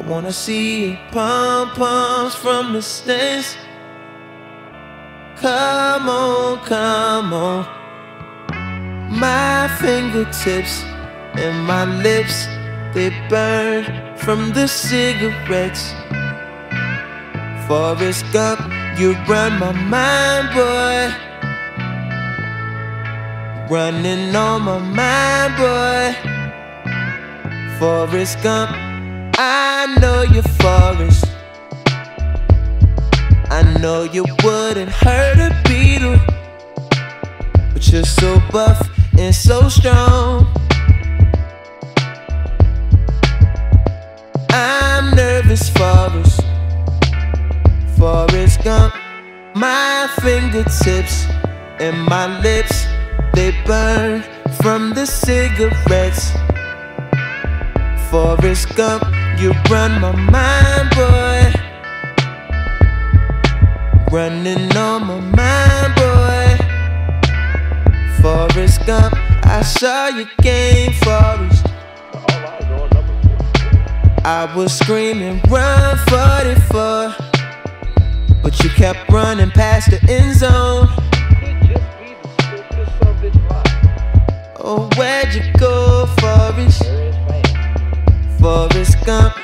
Wanna see your pom-poms from the stands. Come on, come on. My fingertips and my lips, they burn from the cigarettes. Forrest Gump, you run my mind, boy. Running on my mind, boy. Forrest Gump, I know you're Forrest. I know you wouldn't hurt a beetle, but you're so buff and so strong. I'm nervous, Forrest. Forrest Gump, my fingertips and my lips, they burn from the cigarettes. Forrest Gump, you run my mind, boy. Running on my mind, boy. Forrest Gump, I saw your game, Forrest. I was screaming, run 44, but you kept running past the end zone. Oh, where'd you go, Forrest? Forrest Gump,